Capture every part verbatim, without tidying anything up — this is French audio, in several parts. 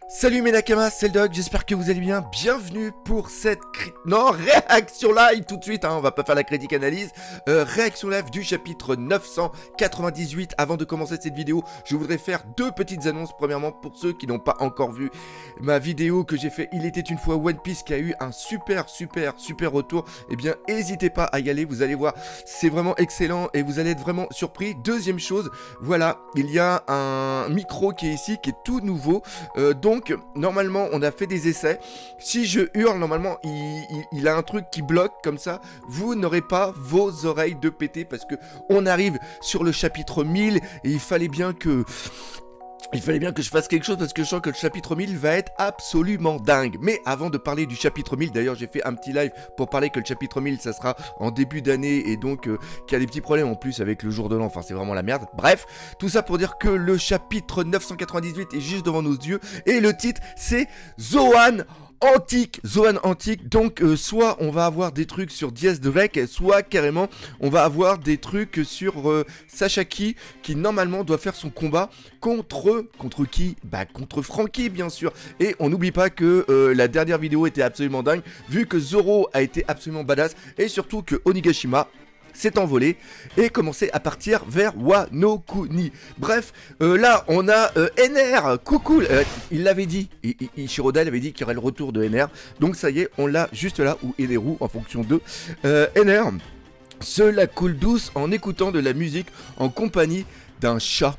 Salut mes Nakamas, c'est le Doc, j'espère que vous allez bien. Bienvenue pour cette cri... non, réaction live tout de suite, hein, on va pas faire la critique analyse. euh, Réaction live du chapitre neuf cent quatre-vingt-dix-huit. Avant de commencer cette vidéo, je voudrais faire deux petites annonces. Premièrement, pour ceux qui n'ont pas encore vu ma vidéo que j'ai fait Il était une fois One Piece, qui a eu un super super super retour, eh bien n'hésitez pas à y aller, vous allez voir, c'est vraiment excellent et vous allez être vraiment surpris. Deuxième chose, voilà, il y a un micro qui est ici, qui est tout nouveau, euh, donc Donc, normalement, on a fait des essais. Si je hurle, normalement, il, il, il a un truc qui bloque comme ça. Vous n'aurez pas vos oreilles de péter parce que on arrive sur le chapitre mille et il fallait bien que... Il fallait bien que je fasse quelque chose parce que je sens que le chapitre mille va être absolument dingue. Mais avant de parler du chapitre mille, d'ailleurs j'ai fait un petit live pour parler que le chapitre mille ça sera en début d'année et donc euh, qu'il y a des petits problèmes en plus avec le jour de l'an, enfin c'est vraiment la merde. Bref, tout ça pour dire que le chapitre neuf cent quatre-vingt-dix-huit est juste devant nos yeux et le titre c'est Zoan Antique, Zoan Antique, donc euh, soit on va avoir des trucs sur Diaz de Rec, soit carrément on va avoir des trucs sur euh, Sashaki qui normalement doit faire son combat contre, contre qui? Bah contre Franky bien sûr, et on n'oublie pas que euh, la dernière vidéo était absolument dingue, vu que Zoro a été absolument badass, et surtout que Onigashima s'est envolé et commencé à partir vers Wano Kuni. Bref, euh, là on a euh, N R, coucou, euh, il l'avait dit, I I Ishiroda avait dit qu'il y aurait le retour de N R, donc ça y est, on l'a juste là, ou Eneru en fonction de euh, N R. Cela coule douce en écoutant de la musique en compagnie d'un chat.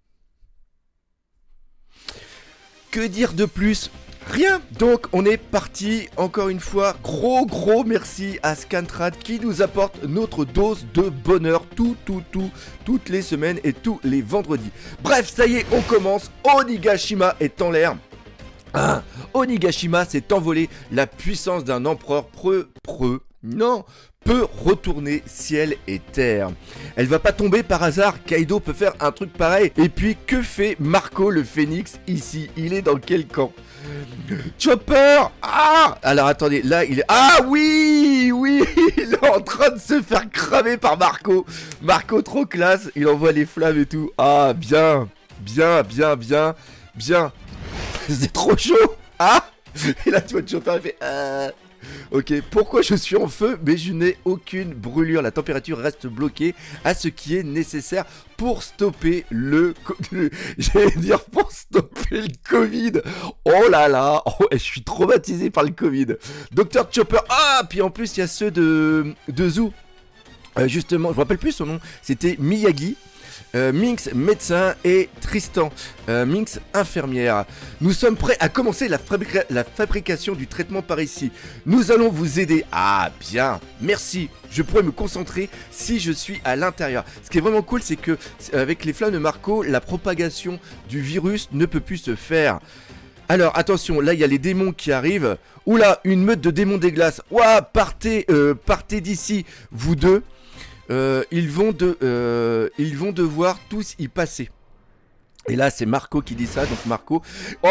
Que dire de plus? Rien, donc on est parti, encore une fois, gros gros merci à Scantrad qui nous apporte notre dose de bonheur tout, tout, tout, toutes les semaines et tous les vendredis. Bref, ça y est, on commence, Onigashima est en l'air. Ah, Onigashima s'est envolé, la puissance d'un empereur preux, preux, non, peut retourner ciel et terre. Elle va pas tomber par hasard, Kaido peut faire un truc pareil. Et puis, que fait Marco le Phénix ici? Il est dans quel camp? Chopper! Ah! Alors attendez, là il est... Ah oui! Oui! Il est en train de se faire cramer par Marco. Marco trop classe, il envoie les flammes et tout. Ah, bien! Bien, bien, bien, bien. C'est trop chaud! Ah! Et là tu vois Chopper il fait... Euh... Ok, pourquoi je suis en feu? Mais je n'ai aucune brûlure, la température reste bloquée à ce qui est nécessaire pour stopper le... le J'allais dire pour stopper le Covid. Oh là là, oh, je suis traumatisé par le Covid. Docteur Chopper, ah, puis en plus il y a ceux de, de Zoo. Euh, justement, je me rappelle plus son nom, c'était Miyagi. Euh, Minx, médecin, et Tristan, euh, Minx, infirmière. Nous sommes prêts à commencer la, fabrica la fabrication du traitement par ici. Nous allons vous aider. Ah, bien, merci. Je pourrais me concentrer si je suis à l'intérieur. Ce qui est vraiment cool, c'est que avec les flammes de Marco, la propagation du virus ne peut plus se faire. Alors, attention, là, il y a les démons qui arrivent. Oula, une meute de démons des glaces. Ouah, partez, euh, partez d'ici, vous deux. Euh, ils, vont de, euh, ils vont devoir tous y passer. Et là c'est Marco qui dit ça. Donc Marco...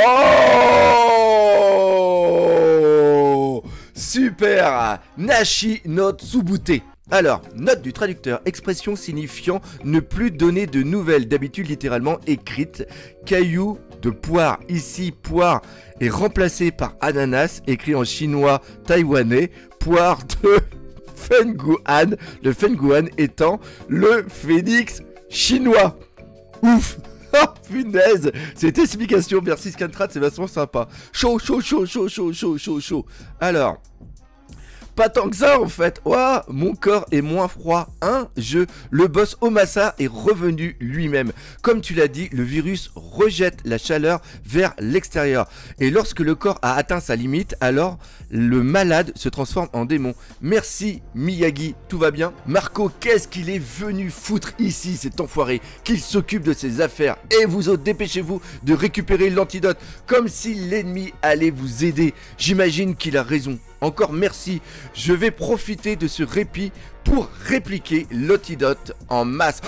Oh, super. Nashi note sous-bouté. Alors, note du traducteur, expression signifiant ne plus donner de nouvelles, d'habitude littéralement écrite. Caillou de poire, ici poire est remplacé par ananas, écrit en chinois taïwanais, poire de... Fenguan, le Fenguan étant le phénix chinois. Ouf. Oh punaise. Cette explication, merci Scantrad, c'est vachement sympa. Chaud, chaud, chaud, chaud, chaud, chaud, chaud, chaud. Alors... Pas tant que ça en fait. Ouah, mon corps est moins froid. Hein, je, le boss Omasa est revenu lui-même. Comme tu l'as dit, le virus rejette la chaleur vers l'extérieur. Et lorsque le corps a atteint sa limite, alors le malade se transforme en démon. Merci Miyagi, tout va bien? Marco, qu'est-ce qu'il est venu foutre ici, cet enfoiré? Qu'il s'occupe de ses affaires. Et vous autres, dépêchez-vous de récupérer l'antidote. Comme si l'ennemi allait vous aider. J'imagine qu'il a raison. Encore merci, je vais profiter de ce répit pour répliquer l'antidote en masse.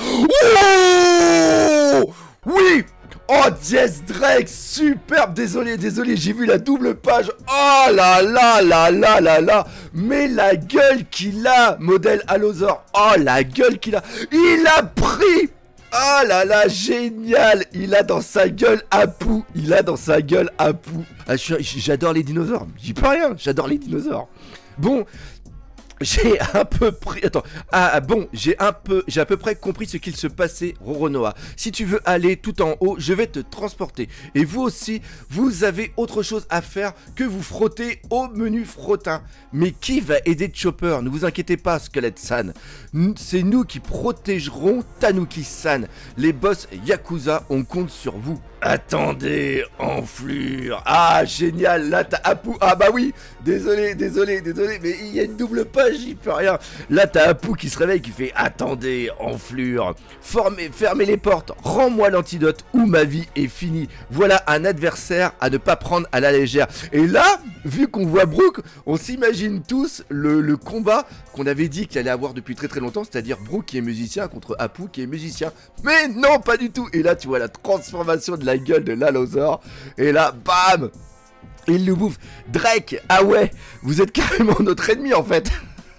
Oh oui. Oh, Jess Drake, superbe, désolé, désolé, j'ai vu la double page. Oh là là là là là là. Mais la gueule qu'il a, modèle Allosaur. Oh, la gueule qu'il a. Il a pris Oh là là, génial. Il a dans sa gueule Apu. Il a dans sa gueule Apu. Ah, j'adore les dinosaures. J'y peux rien, j'adore les dinosaures. Bon, j'ai un peu près... Attends. Ah bon, j'ai un peu... J'ai à peu près compris ce qu'il se passait, Roronoa. Si tu veux aller tout en haut, je vais te transporter. Et vous aussi, vous avez autre chose à faire que vous frotter au menu frottin. Mais qui va aider Chopper? Ne vous inquiétez pas, Squelette-san. C'est nous qui protégerons Tanuki-san. Les boss Yakuza, on compte sur vous. Attendez, enflure. Ah, génial, là t'as Apu. Ah bah oui, désolé, désolé, désolé, mais il y a une double page, j'y peux rien. Là t'as Apu qui se réveille, qui fait attendez, enflure. Formez, fermez les portes, rends-moi l'antidote ou ma vie est finie. Voilà un adversaire à ne pas prendre à la légère. Et là, vu qu'on voit Brook, on s'imagine tous le, le combat qu'on avait dit qu'il allait avoir depuis très très longtemps, c'est-à-dire Brook qui est musicien contre Apu qui est musicien. Mais non, pas du tout. Et là tu vois la transformation de la gueule de l'allosaure. Et là, bam, il nous bouffe. Drake, ah ouais, vous êtes carrément notre ennemi en fait.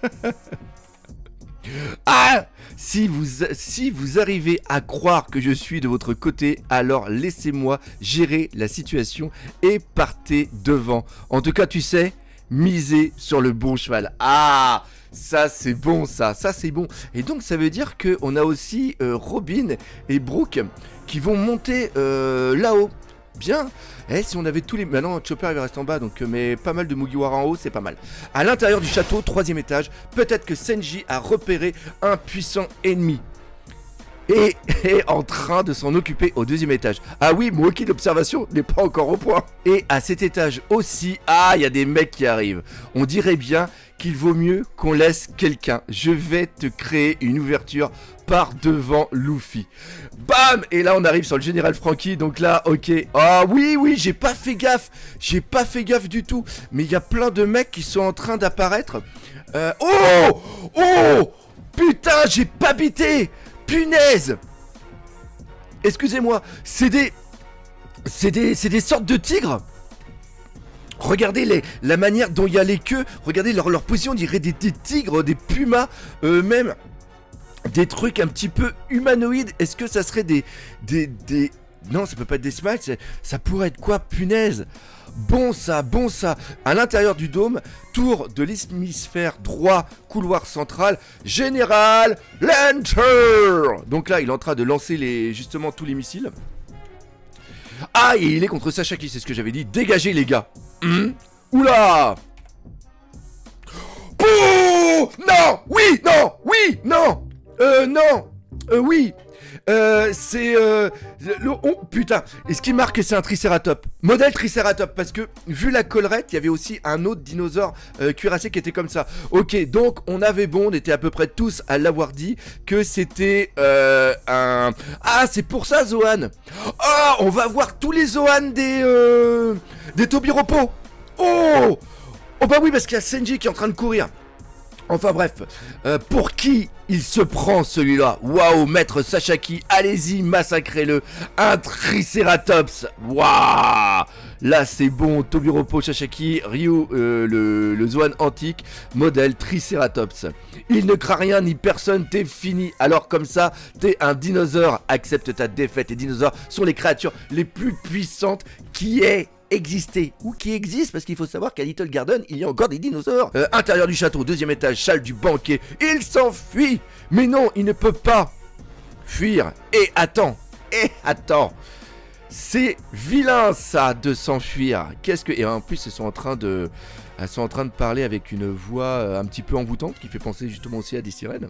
Ah, si vous, si vous arrivez à croire que je suis de votre côté, alors laissez-moi gérer la situation et partez devant. En tout cas, tu sais, misez sur le bon cheval. Ah, ça c'est bon, ça, ça c'est bon. Et donc ça veut dire qu'on a aussi euh, Robin et Brook qui vont monter euh, là-haut. Bien. Eh, si on avait tous les... Maintenant, Chopper il reste en bas, donc... Mais pas mal de Mugiwara en haut, c'est pas mal. À l'intérieur du château, troisième étage, peut-être que Senji a repéré un puissant ennemi. Et est en train de s'en occuper au deuxième étage. Ah oui, mon hockey d'observation n'est pas encore au point. Et à cet étage aussi, ah, il y a des mecs qui arrivent. On dirait bien qu'il vaut mieux qu'on laisse quelqu'un. Je vais te créer une ouverture par devant Luffy. Bam! Et là, on arrive sur le général Franky. Donc là, ok. Ah oui, oui, j'ai pas fait gaffe. J'ai pas fait gaffe du tout. Mais il y a plein de mecs qui sont en train d'apparaître. Euh... Oh! Oh! Putain, j'ai pas bité! Punaise! Excusez-moi, c'est des... C'est des... C'est des sortes de tigres. Regardez les, la manière dont il y a les queues. Regardez leur, leur position, on dirait des, des tigres, des pumas, euh, même des trucs un petit peu humanoïdes. Est-ce que ça serait des... des, des... Non, ça peut pas être des smiles, ça pourrait être quoi, punaise? Bon ça, bon ça. À l'intérieur du dôme, tour de l'hémisphère droit, couloir central, Général Lancer. Donc là, il est en train de lancer les, justement tous les missiles. Ah, et il est contre Sashaki, c'est ce que j'avais dit. Dégagez les gars. Hum. Oula. Pouh. Non. Oui, non. Oui, non. Euh, non. Euh, oui. Euh, c'est... Euh, le, oh, putain. Est-ce qu'il marque que c'est un Triceratops? Modèle Triceratops, parce que, vu la collerette, il y avait aussi un autre dinosaure euh, cuirassé qui était comme ça. Ok, donc, on avait bon, on était à peu près tous à l'avoir dit, que c'était euh, un... Ah, c'est pour ça, Zoan. Oh, on va voir tous les Zoan des... Euh, des Tobiropo. Oh. Oh bah oui, parce qu'il y a Senji qui est en train de courir. Enfin bref, euh, pour qui il se prend celui-là? Waouh, maître Sashaki, allez-y, massacrez-le. Un Triceratops. Waouh. Là c'est bon, Tobiropo, Sashaki, Ryu, euh, le, le Zoan antique, modèle Triceratops. Il ne craint rien ni personne, t'es fini. Alors comme ça, t'es un dinosaure. Accepte ta défaite. Les dinosaures sont les créatures les plus puissantes qui aient exister ou qui existe, parce qu'il faut savoir qu'à Little Garden il y a encore des dinosaures. euh, Intérieur du château, deuxième étage, salle du banquet. Il s'enfuit. Mais non, il ne peut pas fuir. Et attends, et attends, c'est vilain ça de s'enfuir. Qu'est-ce que... Et en plus elles sont en train de... Elles sont en train de parler avec une voix un petit peu envoûtante qui fait penser justement aussi à des sirènes.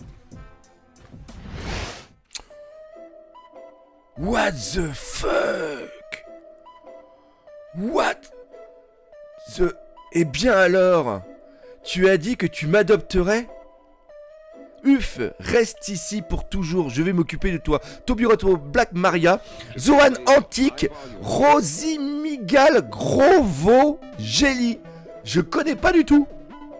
What the fuck? What the... Eh bien alors, tu as dit que tu m'adopterais? Uf, reste ici pour toujours, je vais m'occuper de toi. Tobiropo, Black Maria, Zoan Antique, Rosimigal, Grovo, Jelly. Je connais pas du tout.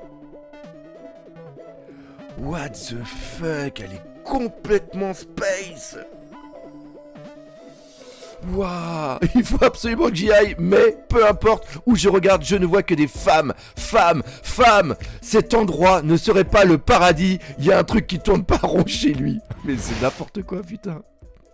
What the fuck, elle est complètement space. Waouh, il faut absolument que j'y aille, mais peu importe où je regarde, je ne vois que des femmes, femmes, femmes. Cet endroit ne serait pas le paradis, il y a un truc qui tourne pas rond chez lui. Mais c'est n'importe quoi, putain.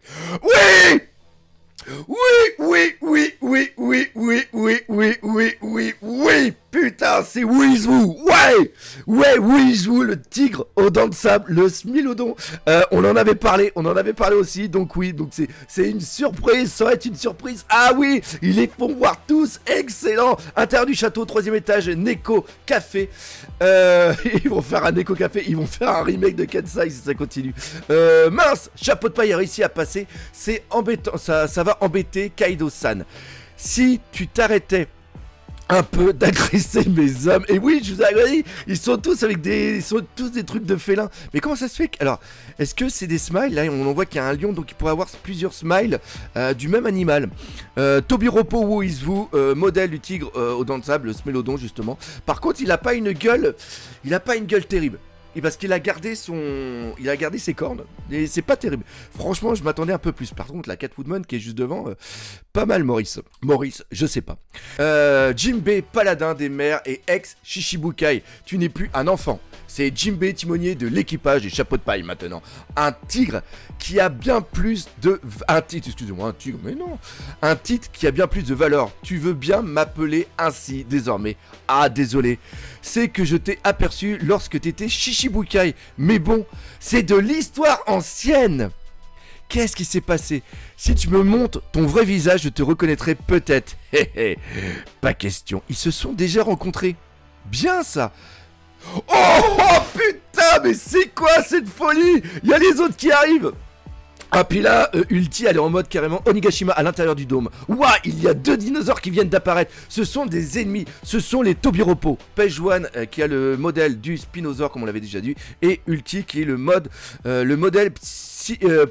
Oui! Oui, oui, oui, oui, oui, oui, oui, oui, oui, oui, oui, putain, c'est Weezwoo, ouais, ouais, Weezwoo, le tigre aux dents de sable, le Smilodon, euh, on en avait parlé, on en avait parlé aussi, donc oui, donc c'est c'est une surprise, ça va être une surprise, ah oui, ils les font voir tous, excellent, intérieur du château, troisième étage, Neko Café, euh, ils vont faire un Neko Café, ils vont faire un remake de Kansai si ça continue, euh, mince, Chapeau de paille a réussi à passer, c'est embêtant, ça, ça va embêter Kaido-san. Si tu t'arrêtais un peu d'agresser mes hommes, et oui, je vous ai ils sont tous avec des, ils sont tous des trucs de félins. Mais comment ça se fait que, alors, est-ce que c'est des smiles? Là, on en voit qu'il y a un lion, donc il pourrait avoir plusieurs smiles euh, du même animal. Euh, Tobiropo Weezwoo, euh, modèle du tigre euh, aux dents de sable, le Smilodon justement. Par contre, il a pas une gueule, il a pas une gueule terrible. Et parce qu'il a gardé son... Il a gardé ses cornes. Et c'est pas terrible. Franchement, je m'attendais un peu plus. Par contre, la Catwoman qui est juste devant, euh, pas mal Maurice. Maurice, je sais pas. Euh, Jinbei, paladin des mers et ex-Shishibukai. Tu n'es plus un enfant. C'est Jinbei, timonier de l'équipage des chapeaux de paille maintenant. Un tigre qui a bien plus de... Un titre, excusez-moi, un tigre, mais non. Un titre qui a bien plus de valeur. Tu veux bien m'appeler ainsi désormais. Ah, désolé. C'est que je t'ai aperçu lorsque t'étais Shishibukai. Mais bon, c'est de l'histoire ancienne. Qu'est-ce qui s'est passé? Si tu me montres ton vrai visage, je te reconnaîtrai peut-être. Hé hé, pas question. Ils se sont déjà rencontrés. Bien ça. Oh, oh putain, mais c'est quoi cette folie? Il y a les autres qui arrivent. Ah puis là, euh, Ulti elle est en mode carrément Onigashima à l'intérieur du dôme. Ouah, il y a deux dinosaures qui viennent d'apparaître. Ce sont des ennemis, ce sont les Tobiropo. Page One euh, qui a le modèle du Spinosaure comme on l'avait déjà dit. Et Ulti qui est le mode, euh, le modèle psy, euh,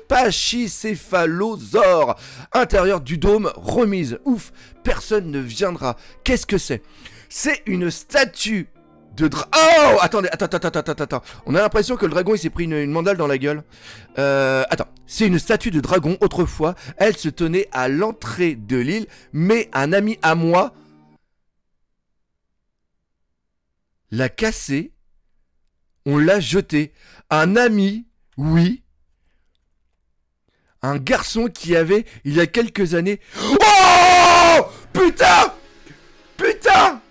Pachycéphalosaure. Intérieur du dôme, remise. Ouf, personne ne viendra. Qu'est-ce que c'est? C'est une statue de dra... Oh, attendez, attends, attends, attends, attends, attends. On a l'impression que le dragon il s'est pris une, une mandale dans la gueule. Euh, attends, c'est une statue de dragon. Autrefois, elle se tenait à l'entrée de l'île, mais un ami à moi l'a cassée. On l'a jetée. Un ami, oui. Un garçon qui avait, il y a quelques années... Oh, putain, putain,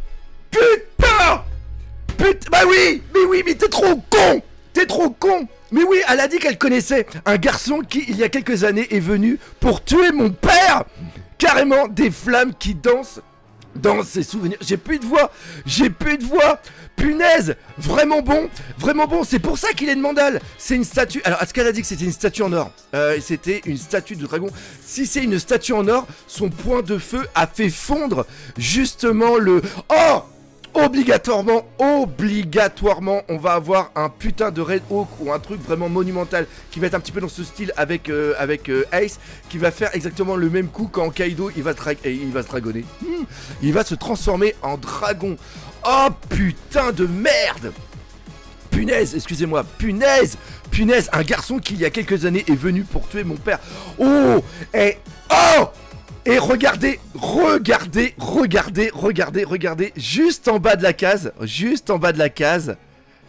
putain. Putain, bah oui, mais oui, mais t'es trop con. T'es trop con. Mais oui, elle a dit qu'elle connaissait un garçon qui, il y a quelques années, est venu pour tuer mon père. Carrément des flammes qui dansent dans ses souvenirs. J'ai plus de voix. J'ai plus de voix. Punaise. Vraiment bon. Vraiment bon. C'est pour ça qu'il est de mandale. C'est une statue. Alors, est-ce qu'elle a dit que c'était une statue en or? euh, C'était une statue de dragon. Si c'est une statue en or, son point de feu a fait fondre justement le... Oh, obligatoirement, obligatoirement, on va avoir un putain de Red Hawk ou un truc vraiment monumental qui va être un petit peu dans ce style avec, euh, avec euh, Ace, qui va faire exactement le même coup quand Kaido il va, il va se dragonner. Hmm, il va se transformer en dragon. Oh putain de merde. Punaise, excusez-moi, punaise, punaise, un garçon qui il y a quelques années est venu pour tuer mon père. Oh, et oh. Et regardez, regardez, regardez, regardez, regardez, juste en bas de la case, juste en bas de la case.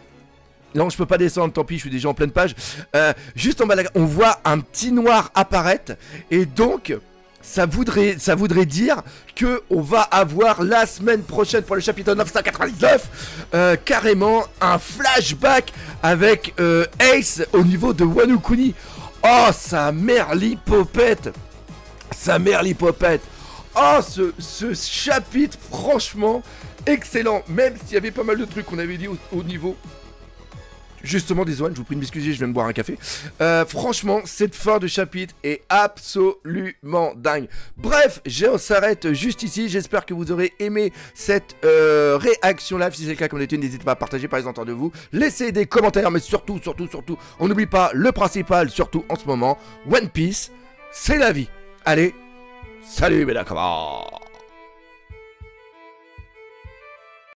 Non, je peux pas descendre, tant pis, je suis déjà en pleine page. Euh, juste en bas de la case, on voit un petit noir apparaître. Et donc, ça voudrait, ça voudrait dire que on va avoir la semaine prochaine pour le chapitre neuf cent quatre-vingt-dix-neuf euh, carrément un flashback avec euh, Ace au niveau de Wano Kuni. Oh, sa mère l'hypopète. Sa mère l'hypopète. Oh, ce, ce chapitre, franchement, excellent. Même s'il y avait pas mal de trucs qu'on avait dit au, au niveau... Justement, désolé, je vous prie de m'excuser, je viens de boire un café. Euh, franchement, cette fin de chapitre est absolument dingue. Bref, on s'arrête juste ici. J'espère que vous aurez aimé cette euh, réaction live. Si c'est le cas, comme d'habitude, n'hésitez pas à partager par les entendre de vous. Laissez des commentaires, mais surtout, surtout, surtout, on n'oublie pas le principal, surtout en ce moment, One Piece, c'est la vie. Allez, salut mes d'accord.